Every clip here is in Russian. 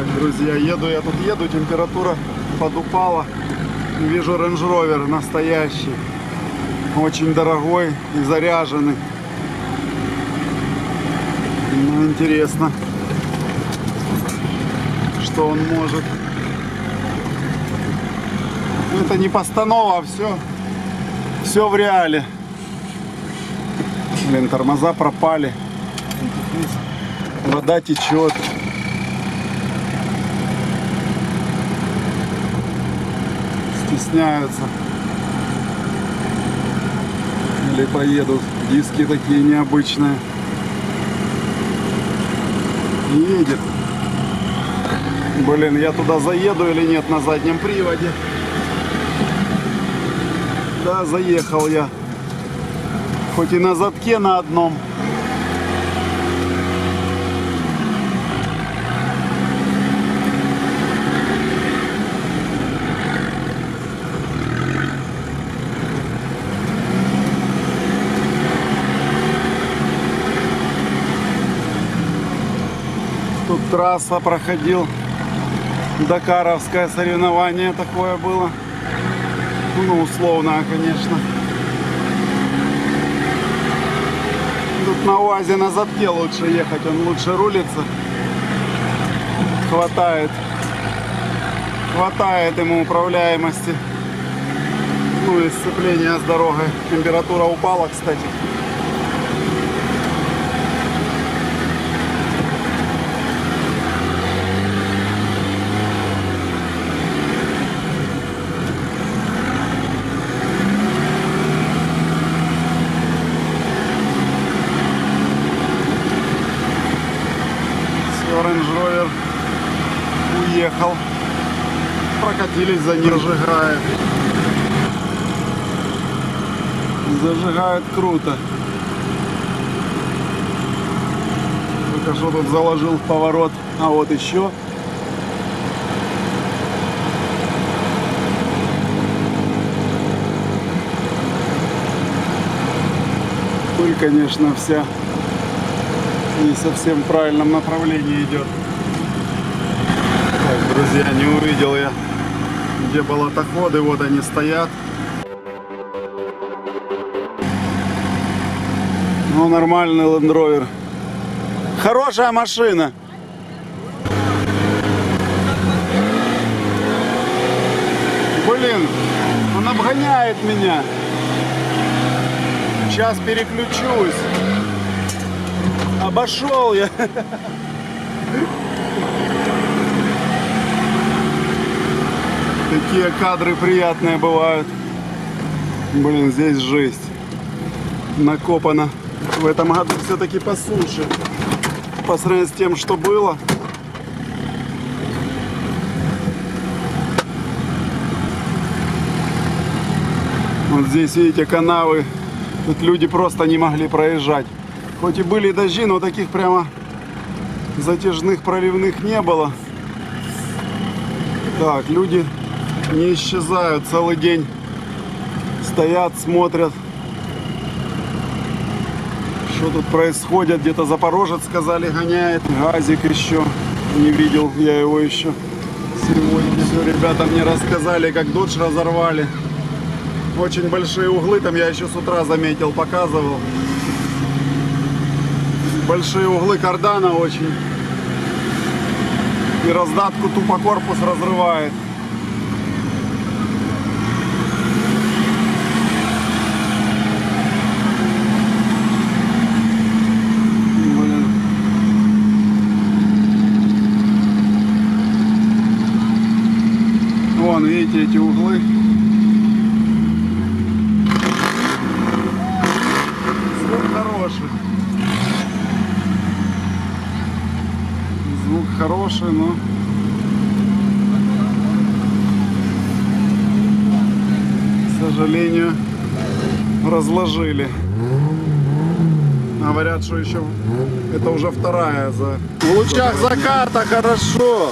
Друзья, я тут еду, температура подупала. Вижу Range Rover настоящий, очень дорогой и заряженный. Ну, интересно, что он может. Это не постанова, а все в реале. Блин, тормоза пропали. Вода течет. Стесняются. Или поедут. Диски такие необычные. Едет. Блин, я туда заеду или нет на заднем приводе? Да, заехал я. Хоть и на задке на одном. Тут трасса проходил. Дакаровское соревнование такое было. Ну, условное, конечно. Тут на УАЗе на задке лучше ехать, он лучше рулится. Хватает ему управляемости. Ну и сцепление с дорогой. Температура упала, кстати. Range Rover уехал. Прокатились за ним. Зажигает круто. Только что тут заложил в поворот. А вот еще. Пыль, конечно, вся не совсем в правильном направлении идет. Так, друзья, не увидел я, где болотоходы. Вот они стоят. Ну, нормальный Land Rover. Хорошая машина. Блин, он обгоняет меня. Сейчас переключусь. Обошел я. Такие кадры приятные бывают. Блин, здесь жесть. Накопано. В этом году все-таки по суше. По сравнению с тем, что было. Вот здесь, видите, канавы. Тут люди просто не могли проезжать. Хоть и были дожди, но таких прямо затяжных проливных не было. Так, люди не исчезают целый день. Стоят, смотрят, что тут происходит. Где-то Запорожец, сказали, гоняет. Газик еще. Не видел я его еще сегодня. Все, ребята мне рассказали, как Додж разорвали. Очень большие углы. Там я еще с утра заметил, показывал. Большие углы кардана очень. И раздатку тупо корпус разрывает. Блин. Вон, видите, эти углы. Звук хороший. Звук хороший, но к сожалению разложили. Говорят, что еще это уже вторая. В лучах заката хорошо.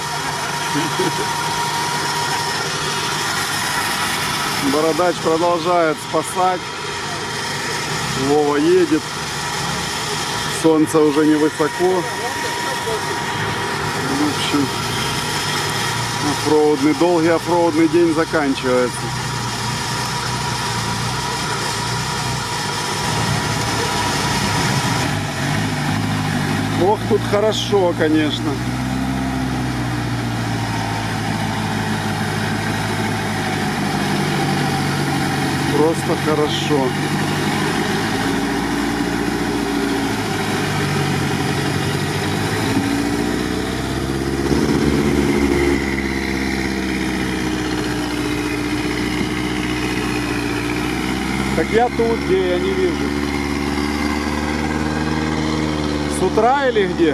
Бородач продолжает спасать. Вова едет. Солнце уже невысоко. В общем, общем, долгий оффроудный день заканчивается. Ох, тут хорошо, конечно. Просто хорошо. Так я тут, где я не вижу. С утра или где?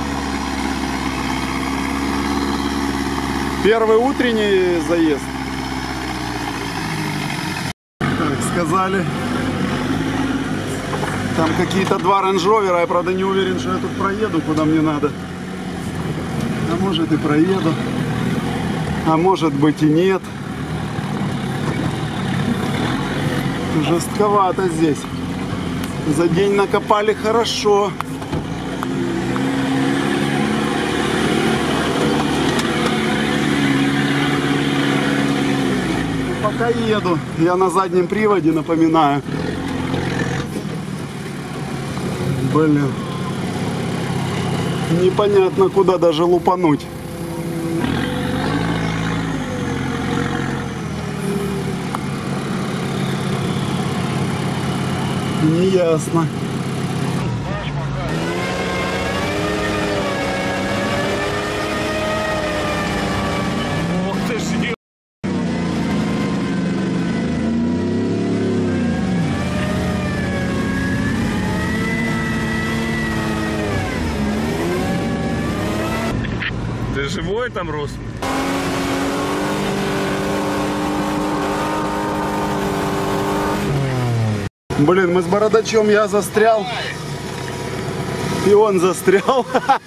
Первый утренний заезд. Так, сказали. Там какие-то два рейндж-ровера. Я, правда, не уверен, что я тут проеду, куда мне надо. А может и проеду. А может быть и нет. Жестковато здесь. За день накопали хорошо. Пока еду. Я на заднем приводе, напоминаю. Блин. Непонятно, куда даже лупануть. Неясно. Ох ты ж, ты живой там, Рус? Блин, мы с бородачом, я застрял. И он застрял.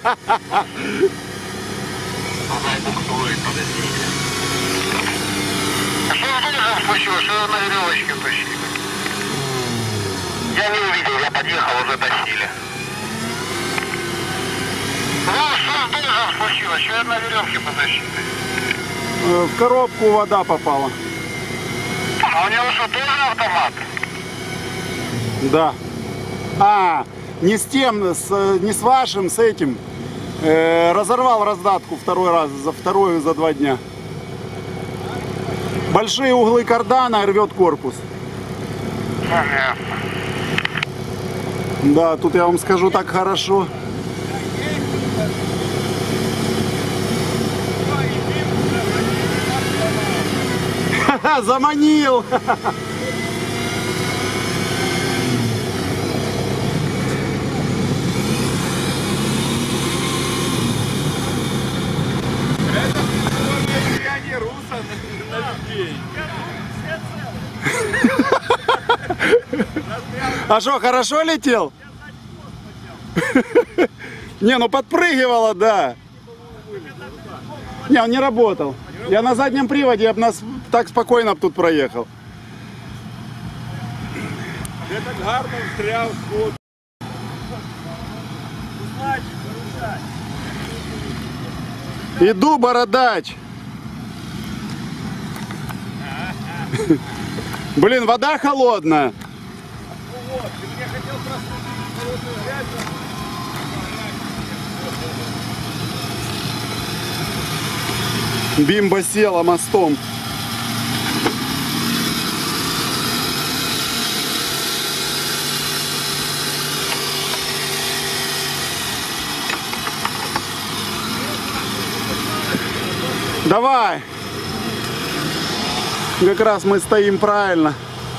Что на веревочке тащили? Я не увидел, я подъехал, уже тащили. Ну, что тоже случилось? Что на веревке потащили? В коробку вода попала. А у него что, тоже автомат? Да. А, не с тем, не с вашим, с этим. Разорвал раздатку второй раз, вторую за 2 дня. Большие углы кардана, рвет корпус. Понятно. Да, тут я вам скажу так хорошо. Заманил! А что, хорошо летел? Не, ну подпрыгивало, да. Не, он не работал. Я на заднем приводе, я бы нас так спокойно тут проехал. Я так гарно встряв в ход. Иду, бородач. Блин, вода холодная. Вот, ты мне хотел просто холодную грязь. Бимба села мостом. Давай. Как раз мы стоим правильно.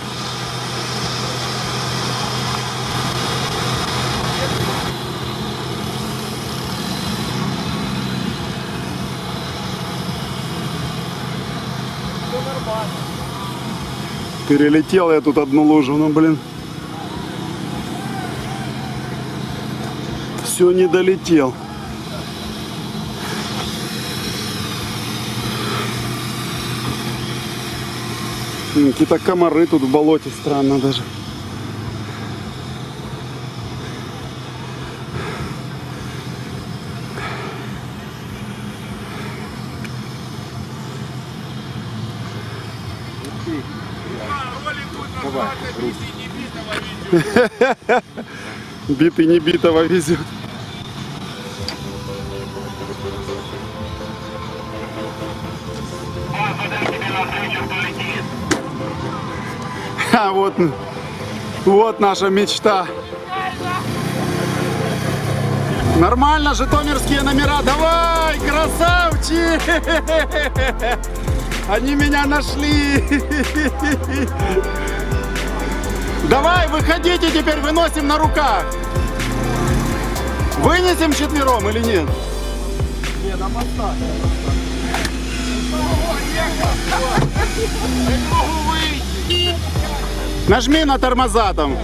Перелетел я тут одну лужу, но, блин, все не долетел. Какие-то комары тут в болоте, странно даже. Битый не битого везет. А вот наша мечта. Нормально, житомирские номера. Давай, красавчик! Они меня нашли. Давай, выходите теперь, выносим на руках. Вынесем четвером или нет? Не, на мостах. Нажми на тормоза там.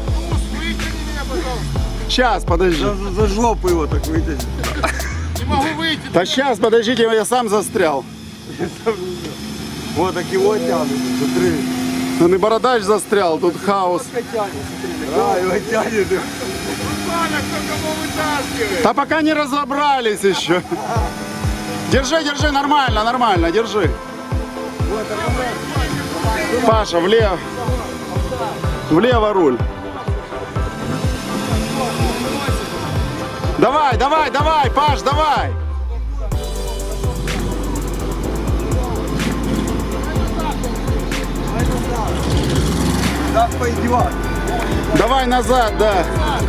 Сейчас, подожди. За жопу его так выйти. Не могу выйти. Да сейчас, подождите, я сам застрял. Вот так его тянут. Смотри. Он и бородач застрял, тут хаос. Да, его тянет. Руслана, кто кого вытаскивает? Да пока не разобрались еще. Держи, держи, нормально, нормально, держи. Паша, влево. Влево руль. Давай, давай, давай, Паш, давай. Да, пойдет. Давай назад, да.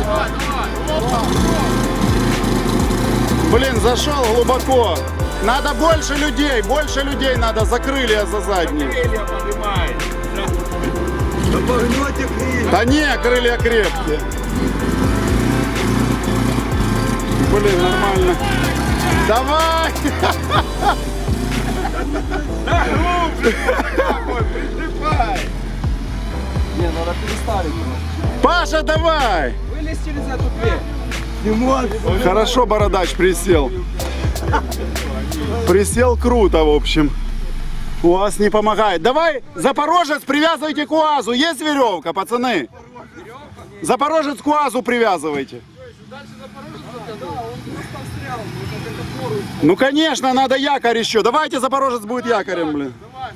Блин, зашел глубоко. Надо больше людей надо, за крылья за задние. Крылья поднимай. Да погнете крылья. Да не, крылья крепкие. Блин, нормально. Давай! Да, глубже. Прижимай. Не, надо переставить. Паша, давай! Вылез через эту дверь. Не может. Хорошо, бородач присел. Присел круто, в общем. УАЗ не помогает. Давай, Запорожец, привязывайте к УАЗу. Есть веревка, пацаны? Запорожец к УАЗу привязывайте. Ну, конечно, надо якорь еще. Давайте Запорожец будет якорем, блин.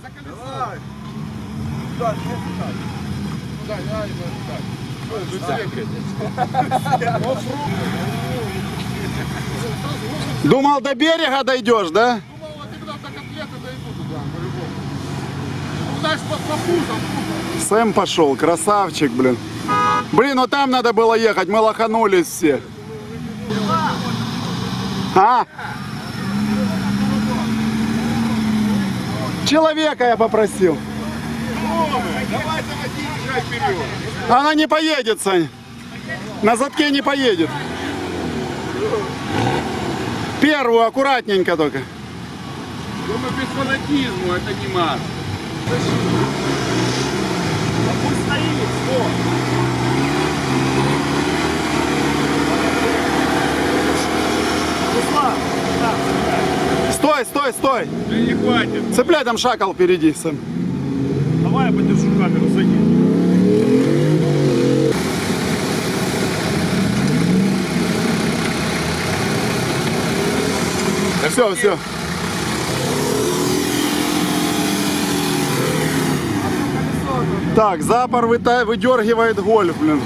Думал, до берега дойдешь, да? Думал, вот именно до котлеты дойду туда, по-любому. Удачи под попутом. Сэм пошел, красавчик, блин. Блин, ну там надо было ехать, мы лоханулись все. А? Человека я попросил. Давай заводи, езжай вперед. Она не поедет, Сань. На задке не поедет. Первую аккуратненько только. Думаю, без фанатизма, это не масс. Стой, стой, стой. Да не хватит. Цепляй там шакал впереди, Сэм. Давай я подержу камеру, садись. Все, все. Так, запор выдергивает гольф, блин.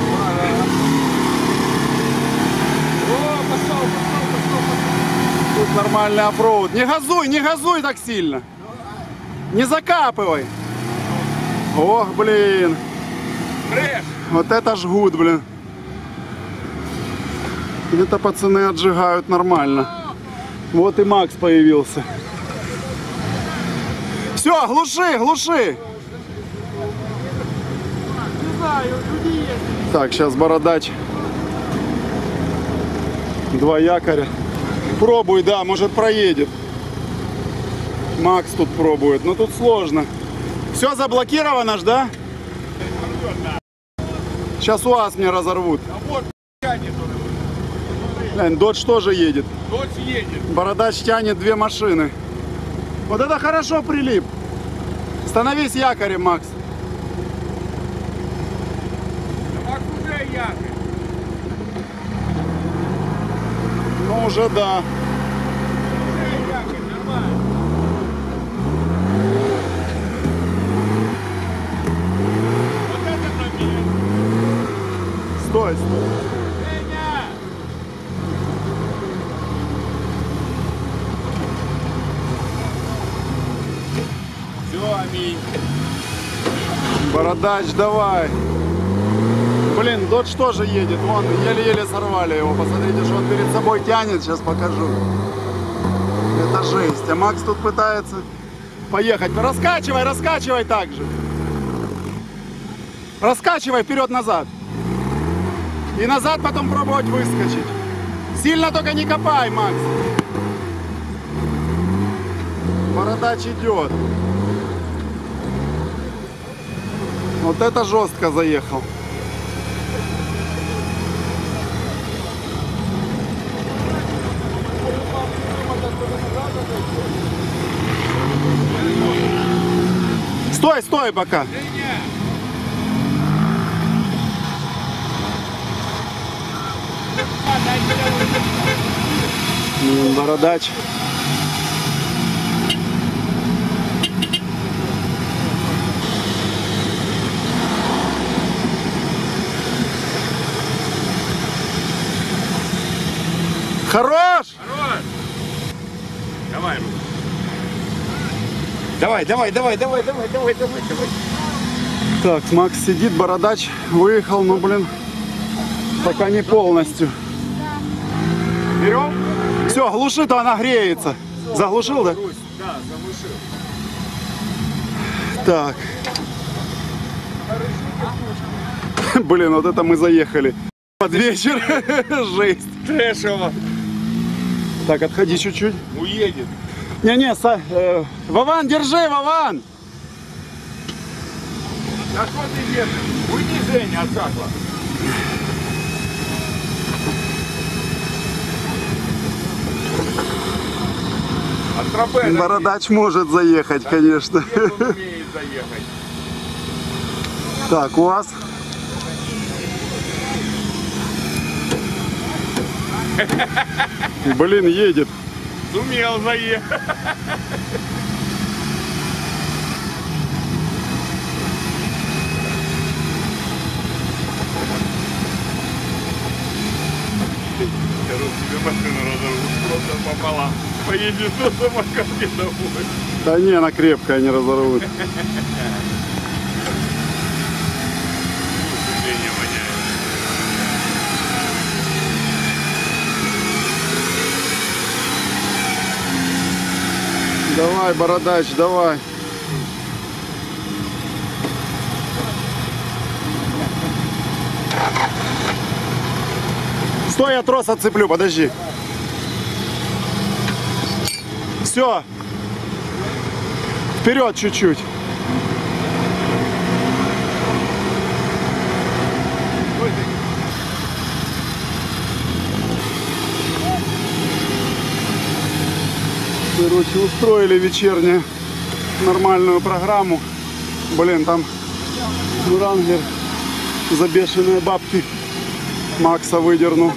Тут нормальный оффроуд. Не газуй так сильно. Не закапывай. Ох, блин. Фреш. Вот это жгут, блин. Это пацаны отжигают нормально. Вот и Макс появился. Все, глуши, глуши. Так, сейчас бородач. Два якоря. Пробуй, да, может проедет. Макс тут пробует, но тут сложно. Все заблокировано ж, да? Сейчас УАЗ мне разорвут. А вот тянет он. Блин, Додж тоже едет. Дочь едет. Бородач тянет две машины. Вот это хорошо прилип. Становись якорем, Макс. Да Макс уже якорь. Ну уже да. Уже якорь, нормально. Вот Бородач, давай. Блин, Додж тоже едет. Вон, еле-еле сорвали его. Посмотрите, что он перед собой тянет. Сейчас покажу. Это жесть. А Макс тут пытается поехать. Раскачивай, раскачивай так же. Раскачивай вперед-назад. И назад потом пробовать выскочить. Сильно только не копай, Макс. Бородач идет. Вот это жестко заехал. Стой, стой пока. Бородач. Хорош! Давай, Рус. Давай. Так, Макс сидит, Бородач выехал, но, блин, пока не полностью. Берем? Все, глуши, то она греется. Заглушил, да? Русь, да, заглушил. Так. Блин, вот это мы заехали. Под вечер. Жесть. Трэшево. Так, отходи чуть-чуть. Уедет. Не-не, Вован, держи, Вован. Да что ты держишь? Уйди, Женя, от шахла. От тропе. Бородач может заехать, конечно. Нет, он умеет заехать. Так, у вас? Блин, едет. Сумел заехать. Короче, тебе машину разорвут просто пополам. Поедешь на самокате домой. Да не, она крепкая, не разорвут. Женя воняет. Давай, Бородач, давай. Стой, я трос отцеплю, подожди. Все. Вперед чуть-чуть. Короче, устроили вечернюю нормальную программу. Блин, там Врангель за бешеные бабки Макса выдернул.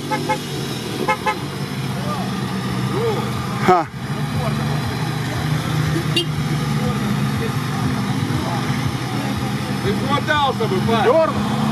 Ха. Ты смотался бы, парень. Дернул?